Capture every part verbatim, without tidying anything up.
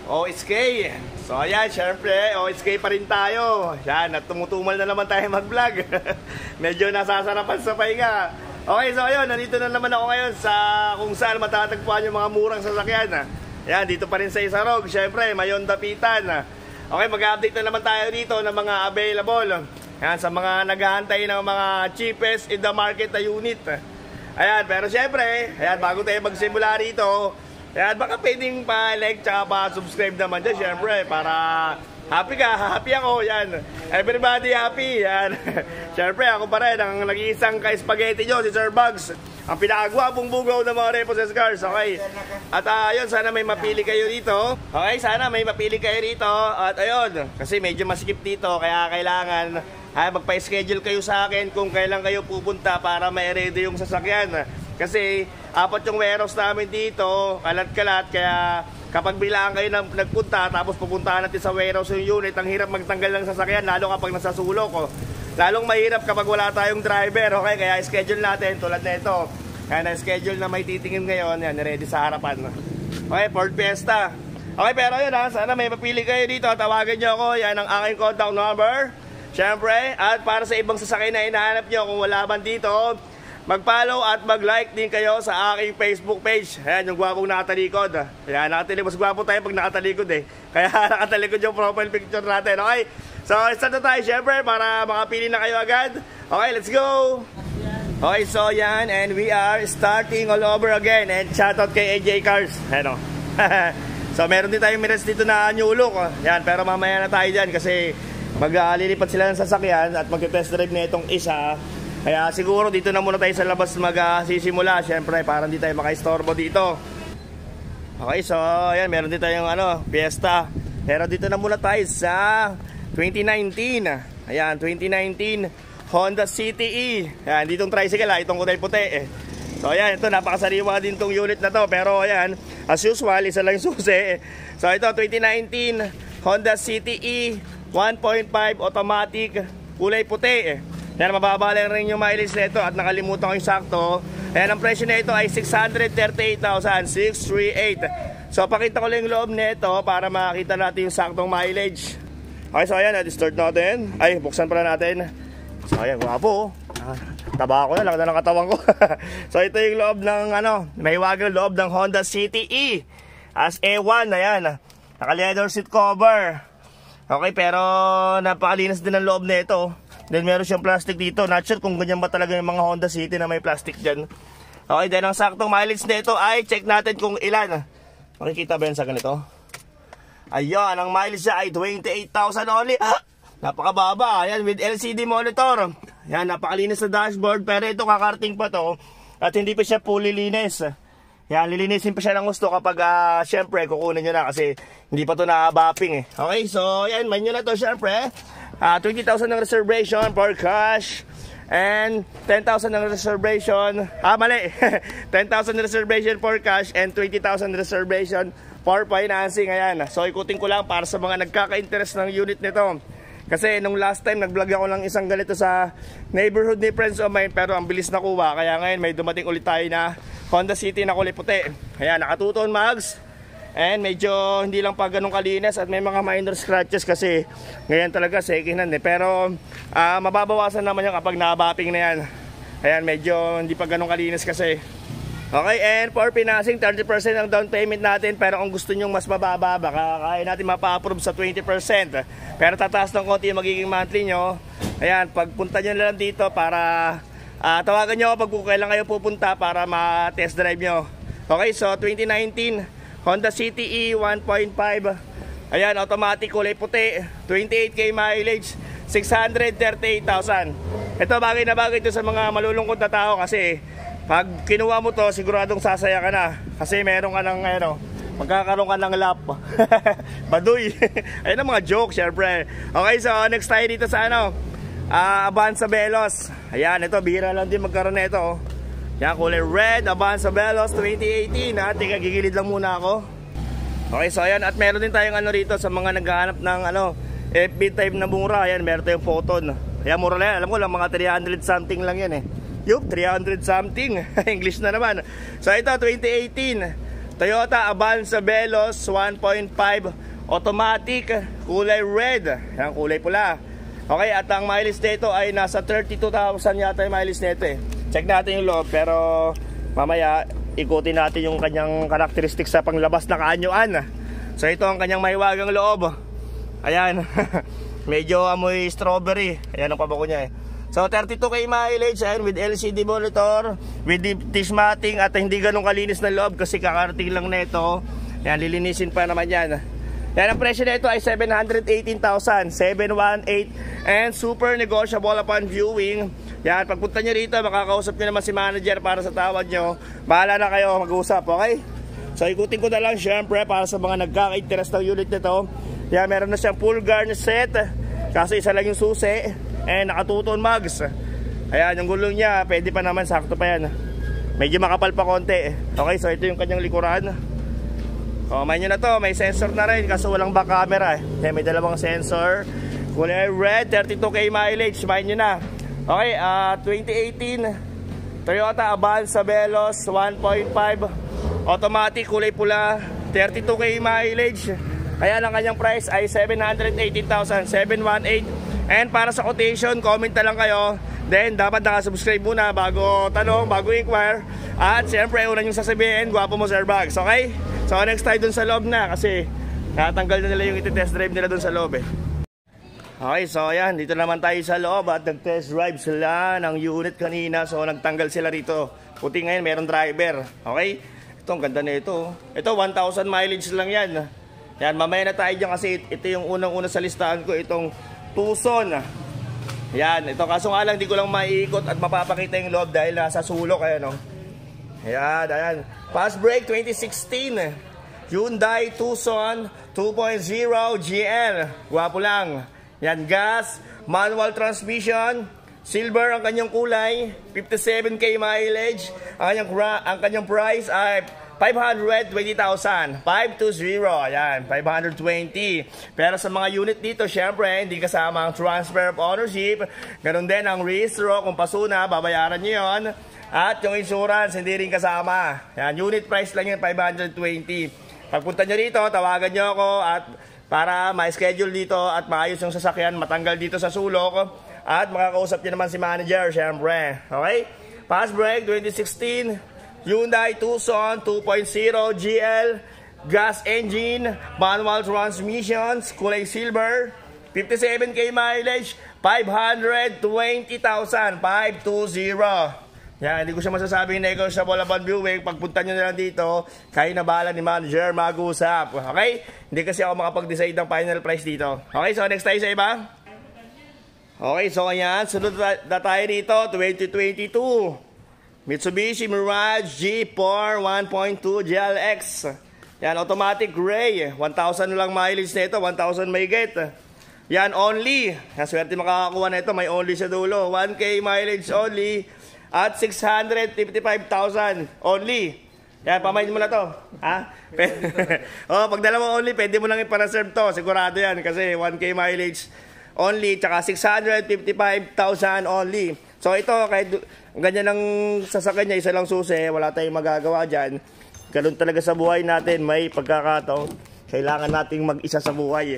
O S K. So ayan, syempre, O S K pa rin tayo. Yan, at tumutumal na naman tayo mag-vlog. Medyo nasasarapan sa pahinga. Okay, so ayun, nandito na naman ako ngayon sa kung saan matatagpuan yung mga murang sasakyan. Yan, dito pa rin sa Isarog, syempre, Mayon Dapitan. Okay, mag-update na naman tayo dito ng mga available. Yan, sa mga naghahantay ng mga cheapest in the market na unit. Ayan, pero syempre, ayan, bago tayo magsimula rito, ayan, baka pwedeng pa-like tsaka pa-subscribe naman dyan, syempre, para happy ka, happy ako, yan. Everybody happy, yan. Syempre, ako pa rin, ang nag-iisang ka-spaghetti nyo, si Sir Bugs. Ang pinakagwapong bugaw ng mga repossessed cars, okay? At uh, ayun, sana may mapili kayo dito. Okay, sana may mapili kayo dito. At ayun, kasi medyo masikip dito, kaya kailangan ay magpa-schedule kayo sa akin kung kailan kayo pupunta para ma-ready yung sasakyan. Kasi apat yung warehouse namin dito, kalat-kalat, kaya kapag bilaan kayo na nagpunta tapos pupuntahan natin sa warehouse yung unit, ang hirap magtanggal ng sasakyan, lalo kapag nasa sulok. Oh. Lalong mahirap kapag wala tayong driver, okay? Kaya schedule natin tulad na ito. Kaya na-schedule na may titingin ngayon, yan, ready sa harapan. Okay, Ford Fiesta. Okay, pero yun ha, sana may mapili kayo dito, tawagan nyo ako, yan ang aking contact number. Siyempre, at para sa ibang sasakyan na hinahanap nyo, kung wala man dito, mag-follow at mag-like din kayo sa aking Facebook page. Ayan, yung gwapong nakatalikod. Ayan, nakatalikod. Mas gwapo tayo pag nakatalikod eh. Kaya nakatalikod yung profile picture natin. Okay? So, start na tayo syempre para makapili na kayo agad. Okay, let's go! Okay, so yan. And we are starting all over again. And shoutout kay A J Cars. Ayan o. So, meron din tayong minutes dito na new look. Ayan, pero mamaya na tayo dyan kasi mag-alilipat sila ng sasakyan at mag-test drive na itong isa. Kaya siguro dito na muna tayo sa labas magsisimula, syempre para hindi tayo makaistorbo dito. Okay, so ayan, meron din tayong ano, Fiesta. Pero dito na muna tayo sa twenty nineteen. Ayan, twenty nineteen Honda City E. Ayan, ditong tricycle ha, itong kulay puti eh. So ayan, ito napakasariwa din tong unit na to. Pero ayan, as usual, isa lang yung susi. So ito, twenty nineteen Honda City E one point five automatic, kulay puti eh. Yan, mababa lang rin yung mileage nito at nakalimutan ko yung sakto. Ayan, ang presyo nito ay six hundred thirty-eight thousand six hundred thirty-eight. So, pakita ko lang yung loob nito para makita natin yung saktong mileage. Okay, so ayan, i-start natin. Ay, buksan pala natin. So, ayan, wapo. Ah, taba ko na, laki na ng katawan ko. So, ito yung loob ng, ano, may wagang loob ng Honda City E. As A one, ayan. Naka-leather seat cover. Okay, pero napakalinis din ang loob nito. Then meron siyang plastic dito. Not sure kung ganyan ba talaga yung mga Honda City na may plastic dyan. Okay, then ang saktong mileage nito ay check natin kung ilan. Makikita ba yan sa ganito? Ayun, ang mileage niya ay twenty-eight thousand only. Ah, napakababa. Ayan, with L C D monitor. Ayan, napakalinis na dashboard. Pero ito kakarting pa to. At hindi pa siya fully linis. Yan, lilinisin pa siya ng gusto kapag uh, syempre kukunin nyo na kasi hindi pa to na-bapping eh. Okay, so yan, man nyo na to syempre. Uh, twenty thousand ng reservation for cash and ten thousand ng reservation. Ah, mali. ten thousand reservation for cash and twenty thousand reservation for financing. Ayan. So ikutin ko lang para sa mga nagkaka-interest ng unit nito. Kasi nung last time nag-vlog ako ng isang ganito sa neighborhood ni friends of mine pero ang bilis na kuha. Kaya ngayon may dumating ulit tayo na Honda City na kulay puti. Ayan, nakatuton mags. And medyo hindi lang pa ganun kalinis at may mga minor scratches kasi ngayon talaga second hand eh. Pero uh, mababawasan naman yan kapag nabapping na yan. Ayan, medyo hindi pa ganun kalinis kasi. Okay, and for financing, thirty percent ang down payment natin. Pero kung gusto nyo mas mababa, baka kaya natin mapa-approve sa twenty percent. Pero tataas ng konti yung magiging monthly nyo. Ayan, pagpunta nyo na lang dito para uh, tawagan nyo pag kailan kayo pupunta para ma-test drive nyo. Okay, so twenty nineteen Honda City E one point five. Ayan, automatic, kulay puti, twenty-eight K mileage, six hundred thirty-eight thousand. Ito bagay na bagay ito sa mga malulungkot na tao kasi pag kinuha mo to, siguradong sasaya ka na. Kasi meron ka ng, ano, magkakaroon ka ng lap. Baduy. Ayun ang mga joke, syempre. Okay, so next tayo dito sa ano, uh, Avanza Veloz. Ayan, ito, bihira lang din magkaroon na ito. Yan, kulay red, Avanza Veloz twenty eighteen. Ha, tika, gigilid lang muna ako. Okay, so ayan, at meron din tayong ano rito sa mga naghahanap ng ano, F B type na mura. Ayan, meron tayong photon. Ayan, mura lang yan. Alam ko lang, mga three hundred something lang yan eh. Yup, three hundred something. English na naman. So ito, twenty eighteen Toyota Avanza Veloz one point five automatic, kulay red. Yan, kulay pula. Okay, at ang mileage nito ay nasa thirty-two thousand yata yung mileage nito eh. Check natin yung loob, pero mamaya ikutin natin yung kanyang characteristics sa panglabas na kaanyuan. So ito ang kanyang mahiwagang loob. Ayan. Medyo amoy strawberry. Ayan ang pabako niya eh. So thirty-two K mileage, ayan, with L C D monitor, with deep dish matting, at hindi ganun kalinis na loob kasi kakarating lang nito. Ayan, lilinisin pa naman yan. Yan, ang presyo na ito ay seven hundred eighteen thousand seven hundred eighteen and super negotiable upon viewing. Yan, pagpunta nyo rito, makakausap nyo naman si manager para sa tawad nyo. Bahala na kayo mag-usap, okay? So ikutin ko na lang syempre para sa mga nagkaka-interest ng unit nito. Yan, meron na siyang full garnish set, kasi isa lang yung susi, and nakatuton mags. Ayan, yung gulong niya, pwede pa naman, sakto pa yan. Medyo makapal pa konti. Okay, so ito yung kanyang likuran. O, may nyo na to, may sensor na rin, kaso walang back camera eh. Yan, may dalawang sensor. Kulay red, thirty-two K mileage, may nyo na. Okay, uh, twenty eighteen Toyota Avanza Veloz one point five automatic, kulay pula, thirty-two K mileage. Kaya ang kanyang price ay seven hundred eighteen thousand seven hundred eighteen. And para sa quotation, comment na lang kayo. Then dapat nakasubscribe muna bago tanong, bago inquire. At siyempre una yung sasabihin, gwapo mo Sir Bags, okay? So next time dun sa loob na, kasi natanggal na nila yung iti-test drive nila dun sa loob eh. Okay, so ayan, dito naman tayo sa loob at nag-test drive sila ng unit kanina. So nagtanggal sila rito. Puti ngayon, meron driver. Okay? Ito, ang ganda na ito. Ito, one thousand mileage lang yan. Yan, mamaya na tayo dyan kasi ito yung unang-una sa listahan ko, itong Tucson. Yan, ito kaso nga lang di ko lang maiikot at mapapakita yung loob dahil nasa sulok. Ayan, no? Ayan, ayan. Fast brake twenty sixteen Hyundai Tucson two point oh G L. Guwapo lang. Yan, gas, manual transmission, silver ang kanyang kulay, fifty-seven K mileage. Ang kanyang, ang kanyang price ay five hundred twenty thousand. five hundred twenty. Ayan, five hundred twenty. Pero sa mga unit dito, syempre, hindi kasama ang transfer of ownership. Ganon din ang registro. Kung pasuna, babayaran nyo yun. At yung insurance, hindi rin kasama. Ayan, unit price lang yan, five hundred twenty. Pagpunta nyo dito, tawagan nyo ako at para ma-schedule dito at maayos yung sasakyan, matanggal dito sa sulok. At makakausap nyo naman si manager, syempre. Okay? Fast brake twenty sixteen Hyundai Tucson two point oh G L, gas engine, manual transmissions, kulay silver, fifty-seven K mileage, five hundred twenty thousand. five hundred twenty. Yan, hindi ko siya masasabing negotiable upon viewing. Pagpunta nyo na lang dito, kayo na bahala ni manager mag-usap. Okay? Hindi kasi ako makapag-decide ng final price dito. Okay, so next tayo sa iba. Okay, so ayan, sunod na tayo dito, twenty twenty-two Mitsubishi Mirage G four one point two G L X. Yan, automatic gray. one thousand lang mileage na ito, one thousand may get. Yan, only. Yan, swerte makakakuha na ito, may only sa dulo. one K mileage only. At six hundred fifty-five thousand only. Yan, pamayin mo na to. Ha? Oh, pag dalawa only, pwede mo lang ipareserve to. Sigurado yan kasi one K mileage only, tsaka six hundred fifty-five thousand only. So ito, kahit ganyan ang sasakyan niya, isa lang susi, wala tayong magagawa dyan. Ganun talaga sa buhay natin, may pagkakataon. Kailangan nating mag-isa sa buhay.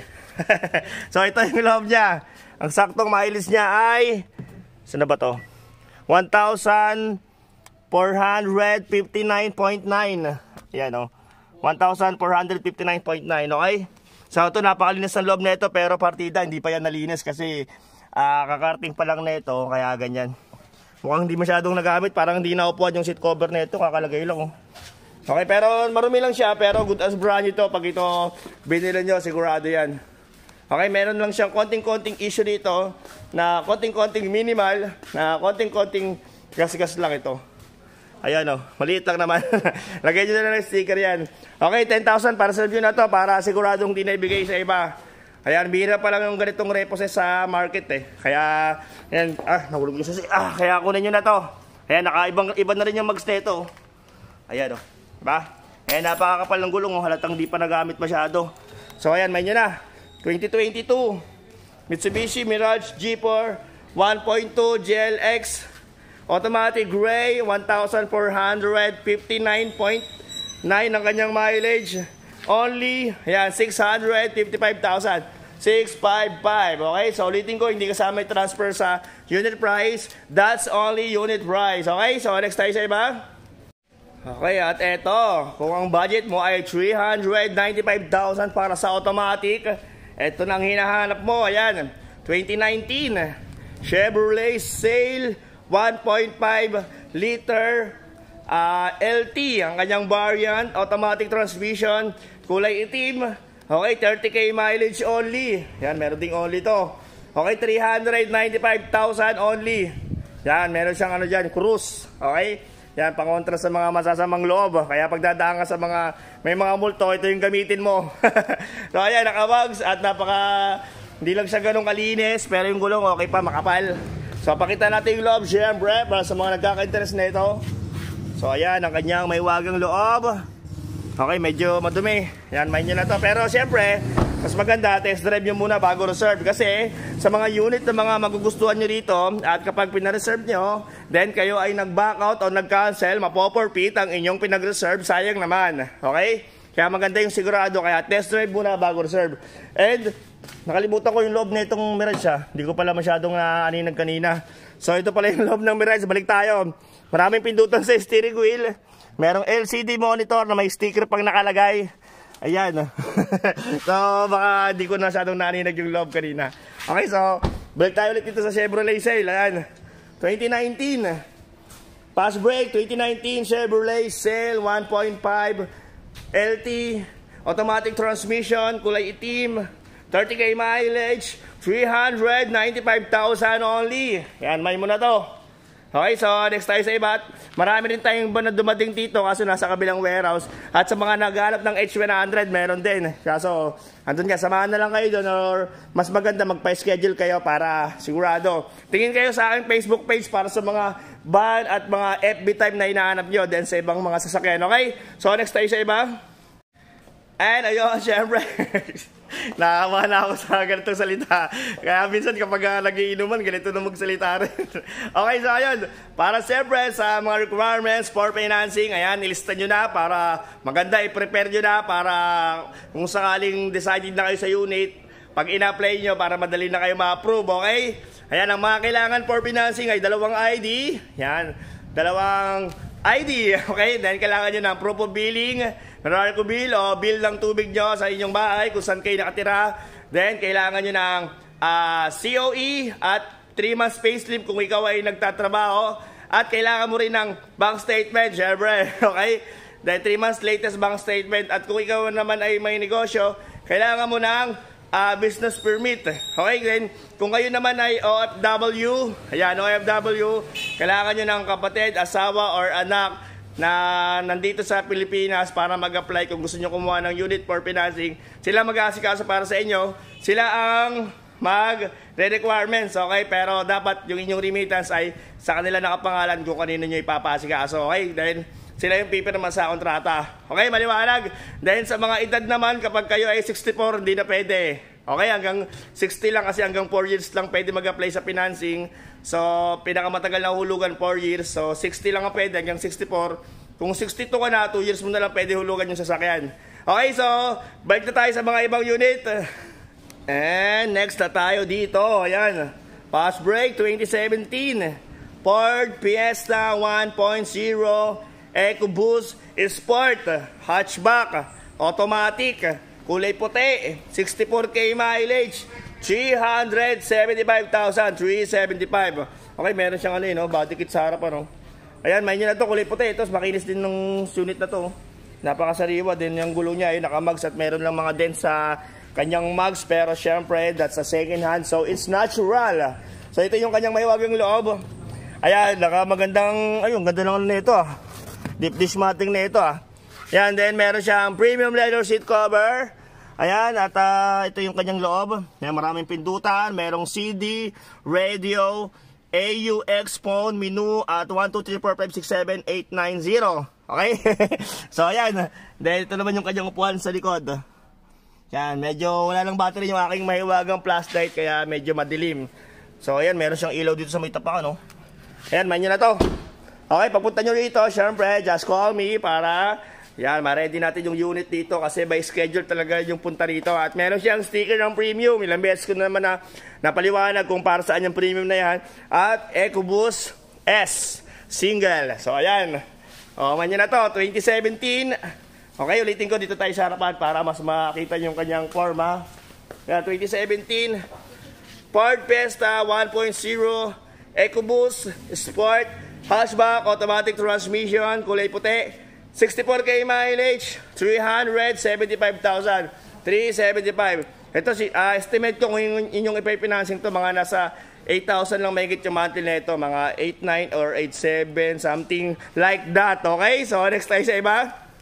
So ito yung loob niya. Ang saktong mileage niya ay, saan na ba to? one thousand four hundred fifty-nine point nine. Yan o. one thousand four hundred fifty-nine point nine. Okay? So ito, napakalinis ang loob na ito. Pero partida, hindi pa yan nalinis kasi uh, kakarting pa lang na ito. Kaya ganyan. Mukhang hindi masyadong nagamit. Parang hindi naupuan yung seat cover na ito. Kakalagay lang. Oh. Okay, pero marumi lang siya. Pero good as brand ito. Pag ito binili nyo, sigurado yan. Okay, meron lang siyang konting-konting issue dito na konting-konting minimal, na konting-konting gas-gas lang ito. Ayan o, oh, maliit lang naman. Lagay nyo na lang sticker yan. Okay, ten thousand para sa review na to para siguradong di na ibigay sa iba. Ayan, bihira pa lang yung ganitong reposes sa market eh. Kaya, ayan, ah, nahulog yung susi. Ah, kaya kunin nyo na to. Ayan, nakaibang, iba na rin yung mags nito. Ayan o, oh, diba? Ayan, napakakapal ng gulong o, halatang di pa nagamit masyado. So ayan, may nyo na. twenty twenty-two Mitsubishi Mirage G four one point two G L X automatic gray, one thousand four hundred fifty-nine point nine ang kanyang mileage. Only, ayan, six hundred fifty-five thousand. six fifty-five. Okay, so ulitin ko, hindi kasama yung transfer sa unit price. That's only unit price. Okay, so next tayo sa iba. Okay, at eto, kung ang budget mo ay three hundred ninety-five thousand para sa automatic, eto nang hinahanap mo. Ayan, twenty nineteen Chevrolet Sail one point five liter uh, L T, ang kanyang variant, automatic transmission, kulay itim. Okay, thirty K mileage only. Yan, meron ding only to. Okay, three hundred ninety-five thousand only. Yan, meron siyang ano dyan, cruise. Okay, yan, pangontra sa mga masasamang loob. Kaya pagdadaan ka sa mga may mga multo, ito yung gamitin mo. So ayan, nakabags at napaka hindi lang siya ganun kalinis, pero yung gulong okay pa, makapal. So pakita natin yung loob, syempre, para sa mga nagkaka-interest na ito. So ayan, ang kanyang may wagang loob. Okay, medyo madumi. Yan, main nyo na to. Pero syempre, mas maganda, test drive nyo muna bago reserve. Kasi sa mga unit na mga magugustuhan nyo dito, at kapag pinareserve nyo, then kayo ay nag-back out o nag-cancel, mapoforfeit ang inyong pinag-reserve. Sayang naman. Okay? Kaya maganda yung sigurado. Kaya test drive muna bago reserve. And nakalimutan ko yung loob na itong Mirage ha. Hindi ko pala masyadong naaninag kanina. So ito pala yung loob ng Mirage. Balik tayo. Maraming pindutan sa steering wheel. Merong L C D monitor na may sticker pang nakalagay. Ayan. So baka di ko na masyadong naaninag yung loob kanina. Okay, so balik tayo ulit dito sa Chevrolet Sail. Ayan, twenty nineteen Pass brake, twenty nineteen Chevrolet Sail one point five L T, automatic transmission, kulay itim, thirty K mileage, three hundred ninety-five thousand only. Yan, may mo na to. Okay, so next tayo sa iba. Marami rin tayong ba na dumating dito kaso nasa kabilang warehouse. At sa mga naghahanap ng H one hundred, meron din. Kaso, andun ka, samahan na lang kayo doon or mas maganda magpa-schedule kayo para sigurado. Tingin kayo sa aking Facebook page para sa mga van at mga F B type na hinahanap nyo din sa ibang mga sasakyan. Okay, so next tayo sa iba. And ayun, syempre, nakawa na ako sa ganitong salita. Kaya minsan kapag uh, nagiinuman, ganito na magsalita rin. Okay, so ayun, para syempre sa mga requirements for financing, ayan, nilista nyo na para maganda, i-prepare nyo na para kung sakaling decided na kayo sa unit, pag in-apply nyo para madali na kayo ma-approve, okay? Ayan, ang mga kailangan for financing ay dalawang I D, yan, dalawang I D, okay? Then kailangan nyo ng proof of billing, Meralco bill o bill ng tubig nyo sa inyong bahay kung saan kayo nakatira. Then kailangan nyo ng uh, C O E at three months payslip kung ikaw ay nagtatrabaho. At kailangan mo rin ng bank statement, syempre, okay? Then three months latest bank statement. At kung ikaw naman ay may negosyo, kailangan mo ng uh, business permit. Okay, then kung kayo naman ay O F W, ayan, O F W, kailangan nyo ng kapatid, asawa or anak na nandito sa Pilipinas para mag-apply kung gusto nyo kumuha ng unit for financing. Sila mag-aasikaso para sa inyo. Sila ang mag-requirements, okay? Pero dapat yung inyong remittance ay sa kanila nakapangalan kung kanino nyo ipapasikaso, okay? Then sila yung pipirma sa kontrata. Okay, maliwanag? Then sa mga edad naman, kapag kayo ay sixty-four, hindi na pwede. Okay, hanggang sixty lang kasi hanggang four years lang pwede mag-apply sa financing. So, pinakamatagal na hulugan four years. So, sixty lang ang pwede hanggang sixty-four. Kung sixty-two ka na, two years mo na lang pwede hulugan yung sasakyan. Okay, so, balik na tayo sa mga ibang unit. And next na tayo dito. Ayan, pass brake twenty seventeen Ford Fiesta one point oh EcoBoost Sport hatchback, automatic, kulay puti, sixty-four K mileage, three hundred seventy-five thousand three hundred seventy-five. Okay, meron siyang ano yun, no? Body kit sa harap, ano? Ayan, may nyo na to, kulay puti. Ito, makinis din ng unit na to. Napakasariwa din yung gulo niya, yung nakamags at meron lang mga dents sa kanyang mags. Pero syempre, that's a second hand, so it's natural. So ito yung kanyang mahiwagang loob. Ayan, nakamagandang, ayun, ganda lang na ito, ah. Deep dish matting na ito, ah. Ayan, then meron siyang premium leather seat cover. Ayan, at uh, ito yung kanyang loob. Ayan, maraming pindutan, merong C D, radio, A U X phone, menu, at one, two, three, four, five, six, seven, eight, nine, zero. Okay? So ayan, then ito naman yung kanyang upuan sa likod. Ayan, medyo wala lang battery yung aking mahiwagang flashlight, kaya medyo madilim. So ayan, meron siyang ilaw dito sa may tapak, ano? Ayan, main nyo na to. Okay, pagpunta nyo rito, syempre, just call me para Yan, ma-ready natin yung unit dito kasi by schedule talaga yung punta rito. At meron siyang sticker ng premium. Ilang beses ko naman na napaliwanag kung para saan yung premium na yan. At EcoBoost S single. So ayan. O, man na to, twenty seventeen. Okay, ulitin ko dito tayo sa harapan para mas makita yung kanyang forma. Yan, twenty seventeen Ford Fiesta one point oh EcoBoost Sport Hatchback Automatic Transmission, kulay puti. sixty-four K mileage, three hundred seventy-five thousand, three seventy-five. Ito si uh, estimate ko kung inyong ipay-financing to mga nasa eight thousand lang mahigit yung monthly nito, mga eight nine or eight seven, something like that. Okay, so next tayo sa iba.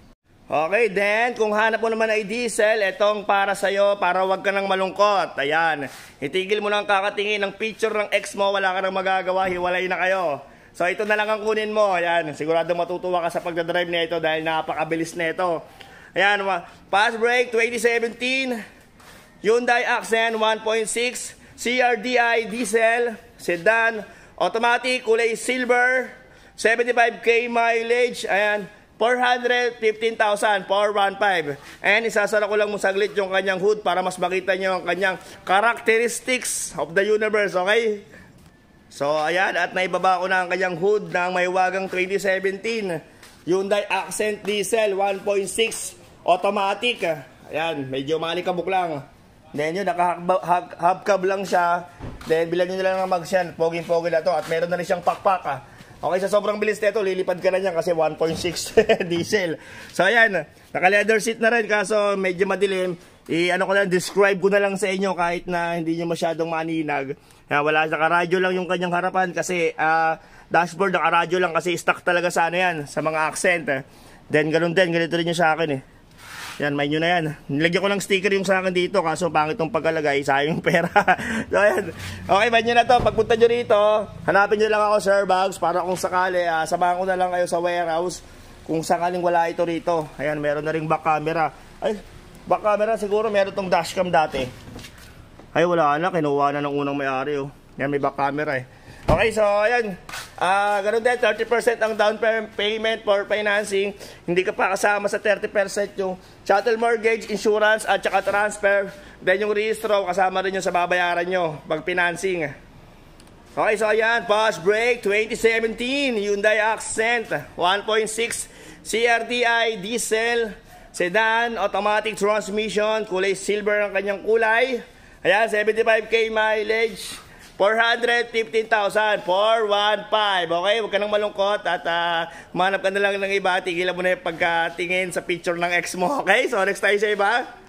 Okay, then kung hanap mo naman ay diesel, itong para sa'yo, para wag ka nang malungkot. Ayan, itigil mo lang kakatingin ng picture ng ex mo, wala ka nang magagawa, hiwalay na kayo. So ito na lang ang kunin mo. Ayan, sigurado matutuwa ka sa pagdadrive na ito dahil napakabilis na ito. Ayan, fast brake twenty seventeen Hyundai Accent one point six C R D I diesel sedan automatic, kulay silver, seventy-five K mileage. Ayan, four hundred fifteen thousand, four fifteen. And isasara ko lang mo saglit yung kanyang hood para mas makita nyo ang kanyang characteristics of the universe. Okay? So ayan, at naibaba ko na ang kanyang hood ng may wagang twenty seventeen Hyundai Accent diesel one point six automatic. Ayan, medyo malikabok lang. Then yun, naka-hubcab lang siya. Then bilan nyo na lang ng mags yan. Poging-pogi na to. At meron na rin siyang pakpak. Okay, sa sobrang bilis nito, lilipad ka na niyan kasi one point six diesel. So ayan, naka-leather seat na rin kaso medyo madilim. I-ano ko lang, describe ko na lang sa inyo kahit na hindi nyo masyadong maninag. Uh, wala, naka-radyo lang yung kanyang harapan kasi uh, dashboard naka-radyo lang kasi stock talaga sa ano yan, sa mga Accent. Eh. Then ganun din, ganito rin yung sa akin eh. Yan, may nyo na yan. Nilagyan ko lang sticker yung sa akin dito kaso pangit itong pagkalagay, sayang yung pera. So ayan, okay, may nyo na to. Pagpunta nyo rito, hanapin nyo lang ako Sir Bags para kung sakali, uh, samahan ko na lang kayo sa warehouse kung sakaling wala ito rito. Ayan, meron na ring back camera. Ay, back camera siguro meron tong dashcam dati. Ay wala na, kinuha na ng unang may-ari oh. Yan, may back camera eh. Okay, so ayan, uh, ganun din, thirty percent ang down payment for financing. Hindi ka pa kasama sa thirty percent yung chattel mortgage, insurance at saka transfer. Then yung registro, kasama rin yung sa babayaran nyo pag financing. Okay, so ayan, fast brake twenty seventeen Hyundai Accent one point six C R D I diesel sedan automatic transmission, kulay silver ang kanyang kulay. Ayan, seventy-five K mileage, four hundred fifteen thousand, four fifteen. Okay, huwag ka nang malungkot at uh, manap ka na lang ng iba. Tigilan mo na yung pagkatingin sa picture ng ex mo. Okay, so next tayo sa iba.